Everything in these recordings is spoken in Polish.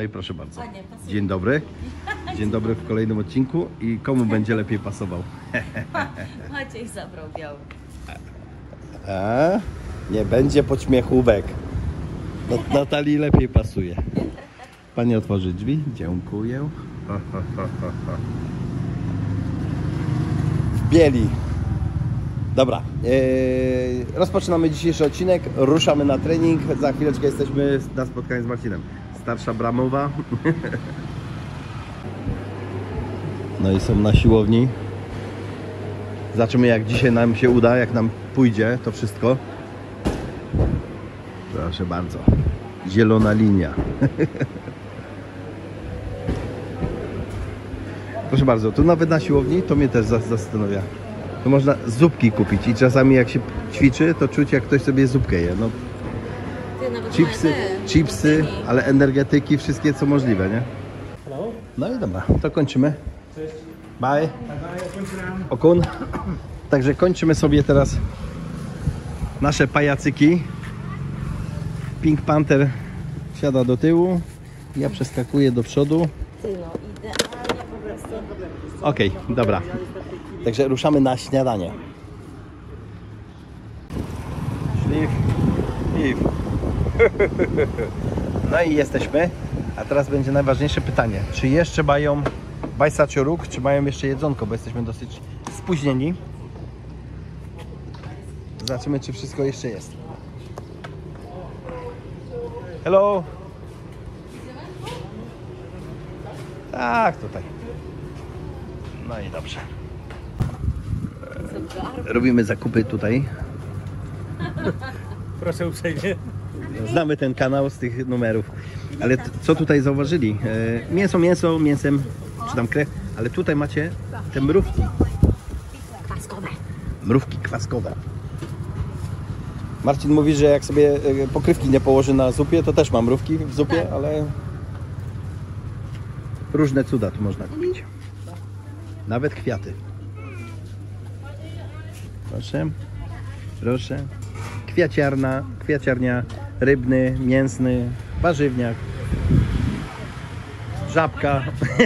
i proszę bardzo. Dzień dobry. Dzień dobry w kolejnym odcinku. I komu będzie lepiej pasował? Maciej zabrał biały. Nie będzie podśmiechówek. Natalii lepiej pasuje. Pani otworzy drzwi. Dziękuję. W bieli. Dobra. Rozpoczynamy dzisiejszy odcinek. Ruszamy na trening. Za chwileczkę jesteśmy na spotkaniu z Marcinem. Starsza bramowa. No i są na siłowni. Zobaczymy, jak dzisiaj nam się uda, jak nam pójdzie to wszystko. Proszę bardzo. Zielona linia. Proszę bardzo, tu nawet na siłowni to mnie też zastanawia. To można zupki kupić i czasami jak się ćwiczy, to czuć, jak ktoś sobie zupkę je. No, chipsy, ale energetyki, wszystkie co możliwe, nie? No i dobra, to kończymy. Bye. Okun. Także kończymy sobie teraz nasze pajacyki. Pink Panther siada do tyłu, ja przeskakuję do przodu. Okej, dobra. Także ruszamy na śniadanie. Szlif. No i jesteśmy. A teraz będzie najważniejsze pytanie. Czy jeszcze mają bajsacioruk, czy mają jeszcze jedzonko, bo jesteśmy dosyć spóźnieni. Zobaczymy, czy wszystko jeszcze jest. Hello. Tak, tutaj. No i dobrze. Robimy zakupy tutaj. Proszę uprzejmie. Znamy ten kanał z tych numerów. Ale co tutaj zauważyli? Mięsem, czy tam krew, ale tutaj macie te mrówki. Kwaskowe. Mrówki kwaskowe. Marcin mówi, że jak sobie pokrywki nie położy na zupie, to też ma mrówki w zupie, tak. Ale różne cuda tu można kupić. Nawet kwiaty. Proszę. Proszę. Kwiaciarnia, rybny, mięsny, warzywniak, żabka.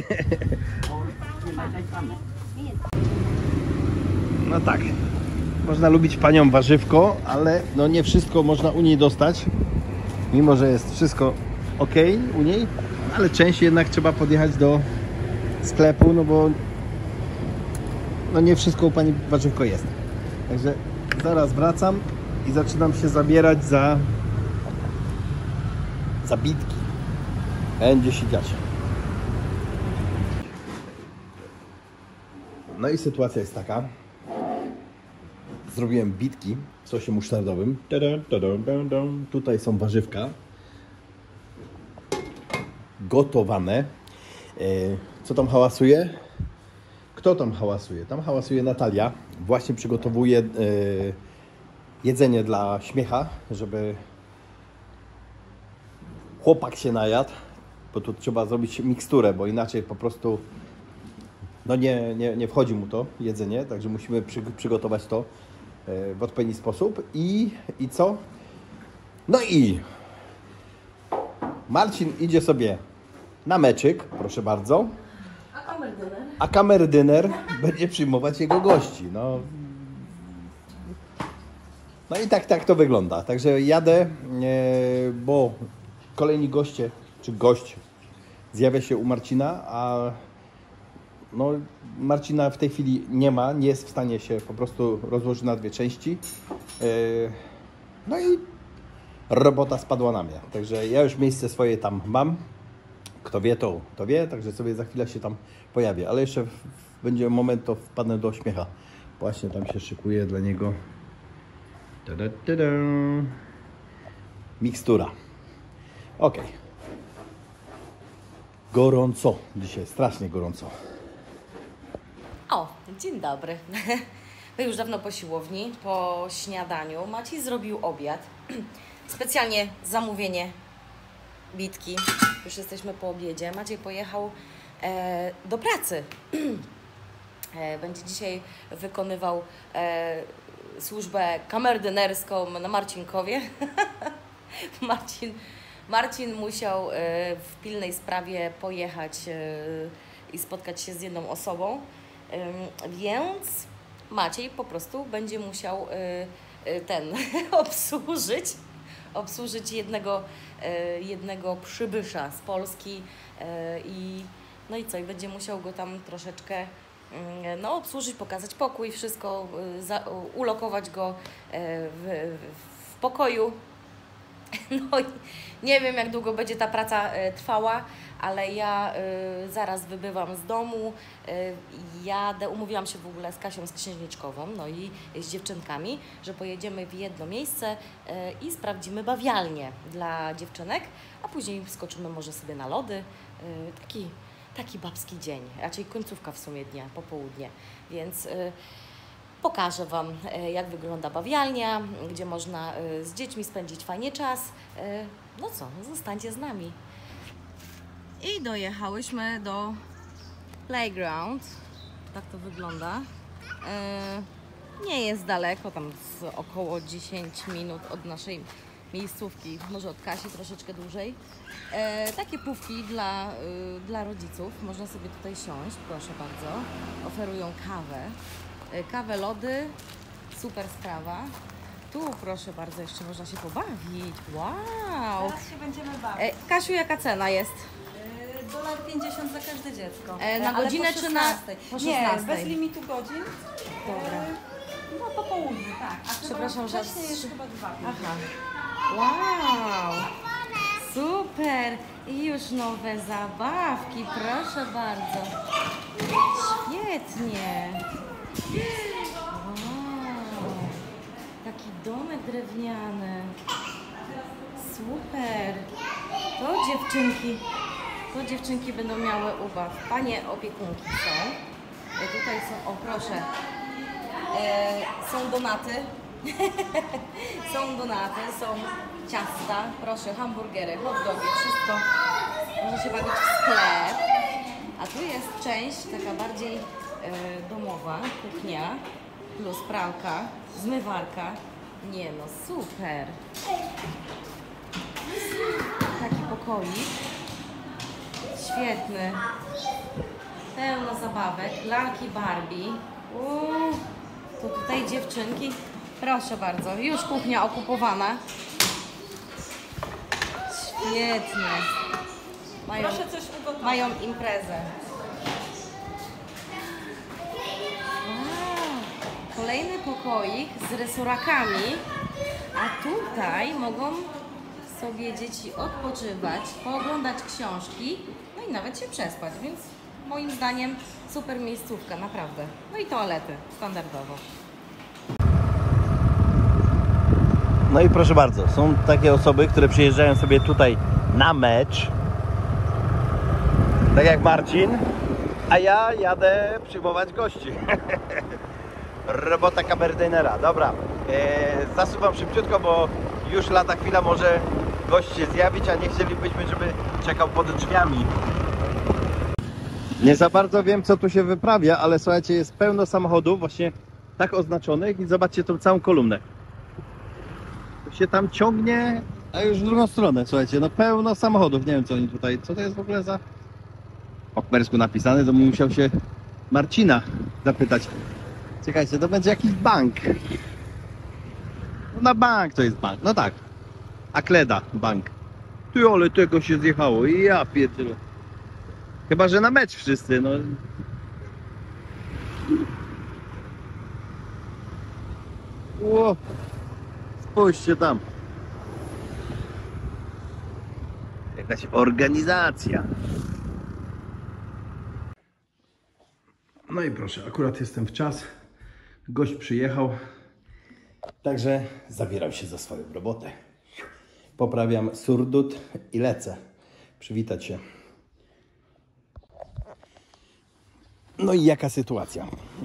No tak. Można lubić panią warzywko, ale no nie wszystko można u niej dostać. Mimo że jest wszystko ok u niej, ale częściej jednak trzeba podjechać do sklepu, no bo no nie wszystko u pani warzywko jest. Także zaraz wracam i zaczynam się zabierać za bitki. Będzie się dziać. No i sytuacja jest taka. Zrobiłem bitki w sosie musztardowym. Tutaj są warzywka gotowane. Co tam hałasuje? Kto tam hałasuje? Tam hałasuje Natalia. Właśnie przygotowuje jedzenie dla śmiecha, żeby chłopak się najadł, bo tu trzeba zrobić miksturę, bo inaczej po prostu no nie wchodzi mu to jedzenie, także musimy przygotować to w odpowiedni sposób. I co? No i Marcin idzie sobie na meczyk, proszę bardzo. A kamerdyner będzie przyjmować jego gości. No i tak to wygląda. Także jadę, bo kolejni goście, czy gość zjawia się u Marcina, a no, Marcina w tej chwili nie jest w stanie się po prostu rozłożyć na dwie części. No i robota spadła na mnie. Także ja już miejsce swoje tam mam. Kto wie, to wie, także sobie za chwilę się tam pojawię. Ale jeszcze będzie moment, to wpadnę do śmiecha. Właśnie tam się szykuje dla niego mikstura. Ok. Gorąco. Dzisiaj strasznie gorąco. O, dzień dobry. My już dawno po siłowni, po śniadaniu. Maciej zrobił obiad. Specjalnie zamówienie bitki. Już jesteśmy po obiedzie. Maciej pojechał do pracy. Będzie dzisiaj wykonywał służbę kamerdynerską na Marcinkowie. Marcin Marcin musiał w pilnej sprawie pojechać i spotkać się z jedną osobą, więc Maciej po prostu będzie musiał obsłużyć jednego przybysza z Polski no i co, i będzie musiał go tam troszeczkę no, obsłużyć, pokazać pokój, wszystko, ulokować go w pokoju. No i nie wiem, jak długo będzie ta praca trwała, ale ja zaraz wybywam z domu, jadę, umówiłam się w ogóle z Kasią, z księżniczkową, no i z dziewczynkami, że pojedziemy w jedno miejsce i sprawdzimy bawialnię dla dziewczynek, a później skoczymy może sobie na lody, taki babski dzień, raczej końcówka w sumie dnia, popołudnie, więc pokażę Wam, jak wygląda bawialnia, gdzie można z dziećmi spędzić fajnie czas. No co, zostańcie z nami. I dojechałyśmy do playground. Tak to wygląda. Nie jest daleko, tam z około 10 minut od naszej miejscówki, może od Kasi troszeczkę dłużej. Takie pufki dla rodziców. Można sobie tutaj siąść, proszę bardzo. Oferują kawę, lody, super sprawa. Tu proszę bardzo, jeszcze można się pobawić. Wow! Teraz się będziemy bawić. Kasiu, jaka cena jest? $1,50 za każde dziecko. Na Ale godzinę po czy na 16? po Nie, 16? bez limitu godzin. Dobra. No po południu, tak. A Przepraszam, że... wcześniej jest chyba 2. Aha. Wow! Super! I już nowe zabawki, proszę bardzo. Świetnie! Wow! Taki domek drewniany. Super! To dziewczynki będą miały ubaw. Panie opiekunki są. Tutaj są, o proszę, są donaty. Są donaty, są ciasta, proszę, hamburgery, hot dogi, wszystko. Można się bawić w sklep. A tu jest część taka bardziej domowa, kuchnia, plus pralka, zmywarka. Nie no, super. Taki pokoik. Świetny. Pełno zabawek, lalki Barbie. To tutaj dziewczynki. Proszę bardzo, już kuchnia okupowana. Świetnie. Proszę coś ugotować. Mają imprezę. Wow. Kolejny pokoik z resorakami, a tutaj mogą sobie dzieci odpoczywać, pooglądać książki, no i nawet się przespać, więc moim zdaniem super miejscówka, naprawdę. No i toalety, standardowo. No i proszę bardzo, są takie osoby, które przyjeżdżają sobie tutaj na mecz, tak jak Marcin, a ja jadę przyjmować gości. Robota kamerdynera. Dobra, zasuwam szybciutko, bo już lada chwila, może gość się zjawić, a nie chcielibyśmy, żeby czekał pod drzwiami. Nie za bardzo wiem, co tu się wyprawia, ale słuchajcie, jest pełno samochodów właśnie tak oznaczonych i zobaczcie tą całą kolumnę. To się tam ciągnie, a już w drugą stronę, słuchajcie, no pełno samochodów, nie wiem co oni tutaj, co to jest w ogóle za po kmersku napisane, to bym musiał się Marcina zapytać. Czekajcie, to będzie jakiś bank. No na bank to jest bank, no tak. Akleda bank. Ty, ale tego się zjechało i ja pierdzielę. Chyba że na mecz wszyscy, no. Ło. Spójrzcie tam. Jakaś organizacja. No i proszę, akurat jestem w czas. Gość przyjechał. Także zabieram się za swoją robotę. Poprawiam surdut i lecę. Przywitać się. No i jaka sytuacja?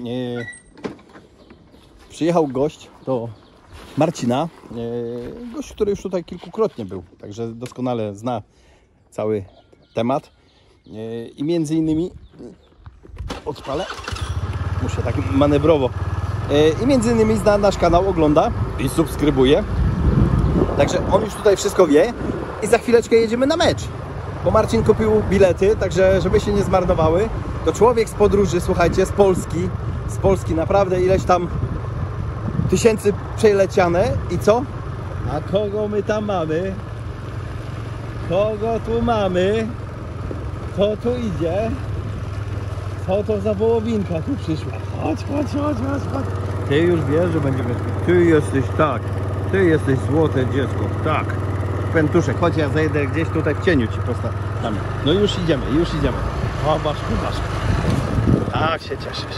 Przyjechał gość do Marcina. Gość, który już tutaj kilkukrotnie był. Także doskonale zna cały temat. I między innymi odpalę. Muszę tak manewrowo. I między innymi zna nasz kanał, ogląda i subskrybuje. Także on już tutaj wszystko wie i za chwileczkę jedziemy na mecz. Bo Marcin kupił bilety, także żeby się nie zmarnowały. To człowiek z podróży, słuchajcie, z Polski naprawdę ileś tam tysięcy przeleciane. I co? A kogo my tam mamy? Kogo tu mamy? Kto tu idzie? Co to za wołowinka tu przyszła? Chodź. Ty już wiesz, że będziemy... Ty jesteś tak. Ty jesteś złote dziecko. Tak. Pentuszek, chodź, ja zejdę gdzieś tutaj w cieniu ci postawię. No już idziemy. O, Baszku. Tak się cieszysz.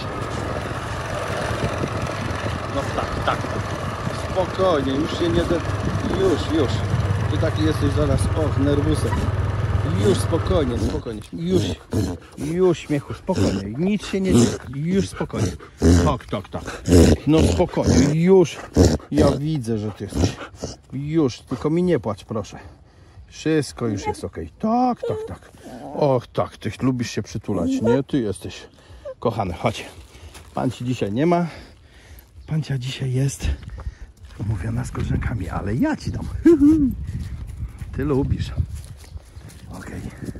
No tak. Spokojnie, już się nie... Już. Ty taki jesteś zaraz, nerwusek. Już spokojnie. Już śmiechu, spokojnie. Nic się nie dzieje. Już spokojnie. Tak. No spokojnie, już. Ja widzę, że ty jesteś. Już, tylko mi nie płacz, proszę. Wszystko już jest ok. Tak. Och tak, ty lubisz się przytulać, nie? Ty jesteś kochany, chodź. Pan ci dzisiaj nie ma. Pancia dzisiaj jest umówiona z koleżankami, ale ja ci dam. Ty lubisz. Okej.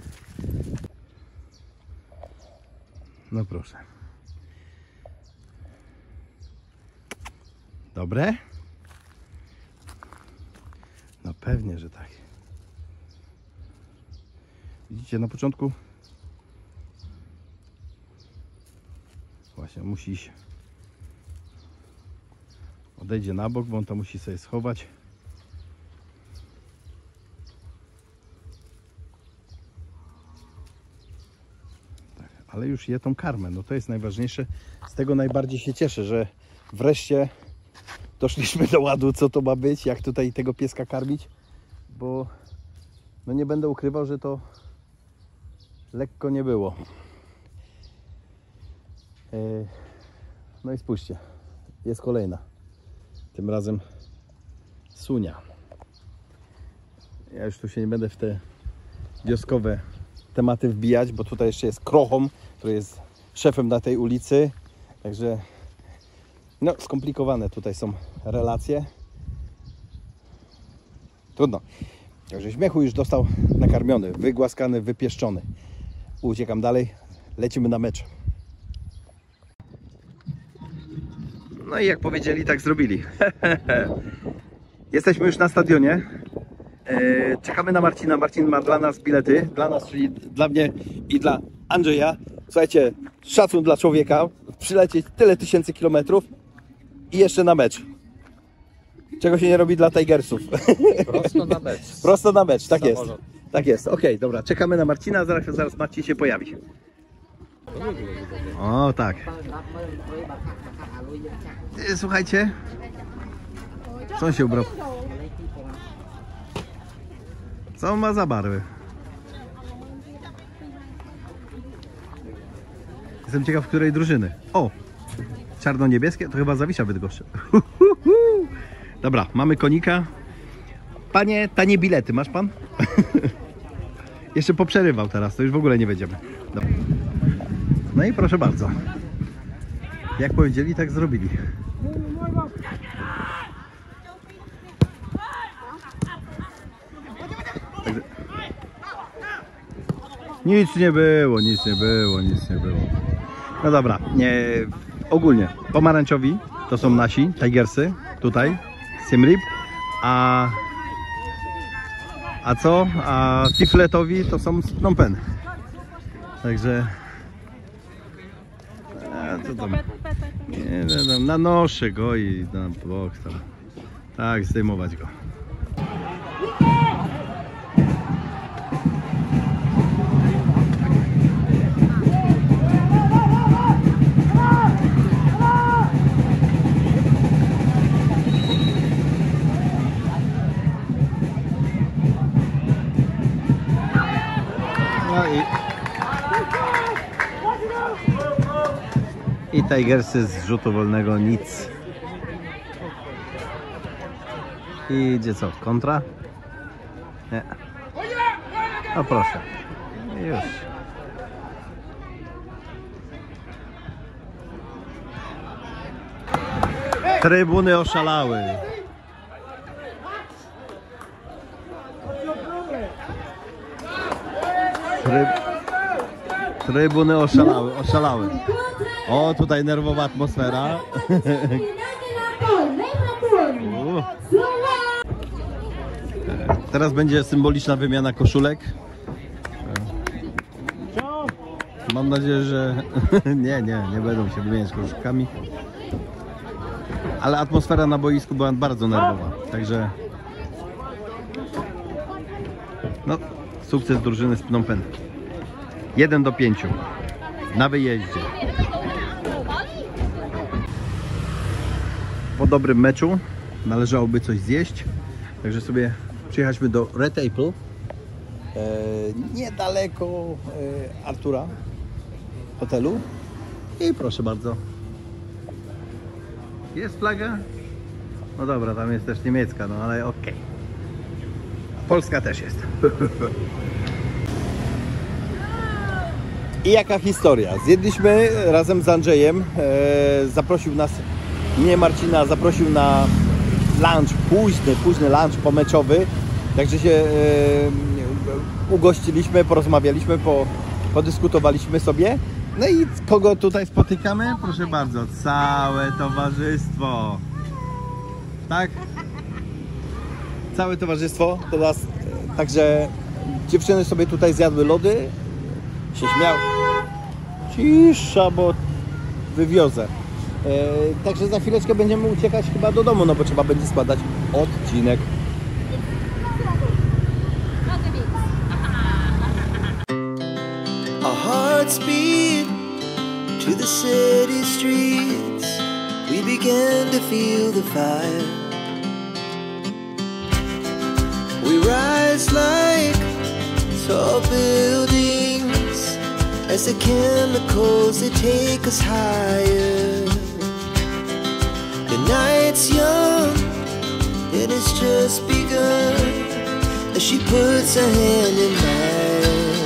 No proszę. Dobre? No pewnie, że tak. Widzicie, na początku właśnie musi iść. Odejdzie na bok, bo on to musi sobie schować. Tak, ale już je tą karmę, no to jest najważniejsze. Z tego najbardziej się cieszę, że wreszcie doszliśmy do ładu, co to ma być, jak tutaj tego pieska karmić, bo no nie będę ukrywał, że to lekko nie było. No i spójrzcie, jest kolejna. Tym razem Sunia. Ja już tu się nie będę w te wioskowe tematy wbijać, bo tutaj jeszcze jest Krochom, który jest szefem na tej ulicy. Także no, skomplikowane tutaj są relacje. Trudno. Także śmiechu już dostał nakarmiony, wygłaskany, wypieszczony. Uciekam dalej. Lecimy na mecz. No i jak powiedzieli, tak zrobili. Jesteśmy już na stadionie. Czekamy na Marcina. Marcin ma dla nas bilety. Dla nas, czyli dla mnie i dla Andrzeja. Słuchajcie, szacun dla człowieka. Przylecieć tyle tysięcy kilometrów i jeszcze na mecz. Czego się nie robi dla Tigersów. Prosto na mecz. Prosto na mecz, tak jest. Tak jest, okej, dobra. Czekamy na Marcina, zaraz Marcin się pojawi. O, tak. Słuchajcie. Co on się ubrał? Co on ma za barwy? Jestem ciekaw, której drużyny. O! Czarno-niebieskie? To chyba Zawisza Bydgoszcz. Dobra, mamy konika. Panie, tanie bilety, masz pan? Jeszcze poprzerywał teraz, to już w ogóle nie będziemy. Dobra. No i proszę bardzo. Jak powiedzieli, tak zrobili. Także... Nic nie było. No dobra, ogólnie pomarańczowi to są nasi Tigersy, tutaj, Siem Reap, a co? A Tifletowi to są Phnom Penh. Także co tam? Nie, nanoszę go i na bok tam. Tak, zdejmować go. I Tigersy z rzutu wolnego nic. I idzie co? Kontra? Nie. No proszę. Już. Trybuny oszalały. Trybuny oszalały. O, tutaj nerwowa atmosfera. Teraz będzie symboliczna wymiana koszulek. Mam nadzieję, że nie będą się wymieniać koszulkami. Ale atmosfera na boisku była bardzo nerwowa, także no, sukces drużyny z Phnom Penh. 1-5 na wyjeździe. Po dobrym meczu należałoby coś zjeść, także sobie przyjechaliśmy do Red Apple, niedaleko Artura hotelu i proszę bardzo. Jest flaga? No dobra, tam jest też niemiecka, no ale okej. Polska też jest. I jaka historia? Zjedliśmy razem z Andrzejem, zaprosił nas, nie Marcina, zaprosił na lunch, późny lunch pomeczowy, także się ugościliśmy, porozmawialiśmy, podyskutowaliśmy sobie. No i kogo tutaj spotykamy? Proszę bardzo, całe towarzystwo. Tak? Całe towarzystwo do nas. Także dziewczyny sobie tutaj zjadły lody. Się śmiały. Cisza, bo wywiozę. Także za chwileczkę będziemy uciekać chyba do domu, no bo trzeba będzie składać odcinek. Our hearts beat to the city streets. We began to feel the fire. We rise like tall buildings as the chemicals they take us higher. The night's young and it's just begun as she puts her hand in mine.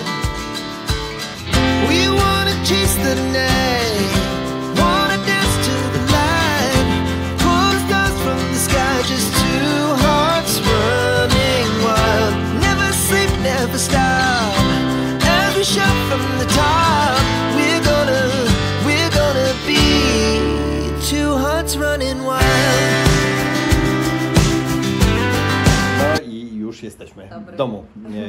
We wanna chase the night, wanna dance to the light, pull the stars from the sky, just two hearts running wild. Never sleep, never stop, as we shout from the top. We're gonna be two hearts running wild. No i już jesteśmy w domu.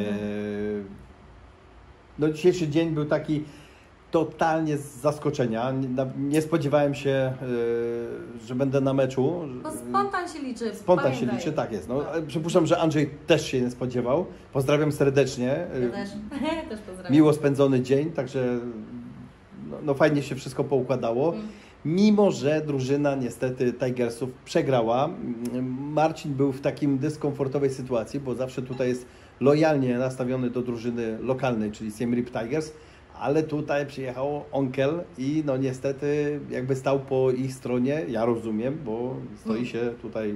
No dzisiejszy dzień był taki totalnie z zaskoczenia. Nie spodziewałem się, że będę na meczu. No spontan się liczy. Spontan się liczy, tak jest. No, ale przypuszczam, że Andrzej też się nie spodziewał. Pozdrawiam serdecznie. Ja też pozdrawiam. Miło spędzony dzień, także no fajnie się wszystko poukładało. Mimo że drużyna niestety Tigersów przegrała. Marcin był w takim dyskomfortowej sytuacji, bo zawsze tutaj jest lojalnie nastawiony do drużyny lokalnej, czyli Siem Reap Tigers, ale tutaj przyjechał onkel i no niestety jakby stał po ich stronie, ja rozumiem, bo stoi się tutaj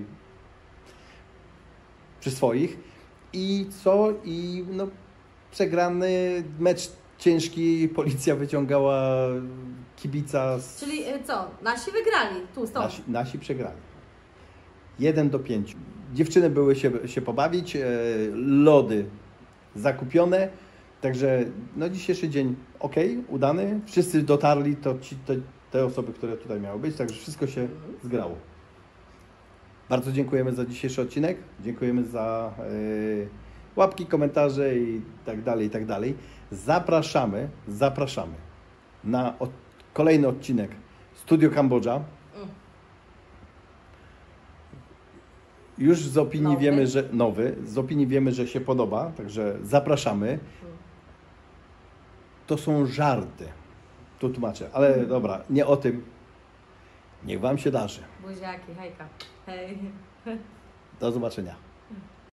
przy swoich. I co? I no przegrany mecz ciężki, policja wyciągała kibica z... Czyli co? Nasi wygrali tu, stąd. Nasi przegrali. 1-5. Dziewczyny były się pobawić, lody zakupione, także no dzisiejszy dzień ok, udany. Wszyscy dotarli, te osoby, które tutaj miały być, także wszystko się zgrało. Bardzo dziękujemy za dzisiejszy odcinek, dziękujemy za łapki, komentarze i tak dalej, i tak dalej. Zapraszamy na kolejny odcinek Studio Kambodża. Już z opinii wiemy, że z opinii wiemy, że się podoba, także zapraszamy. To są żarty. Tu tłumaczę, ale dobra, nie o tym. Niech Wam się darzy. Buziaki, hejka. Hej. Do zobaczenia.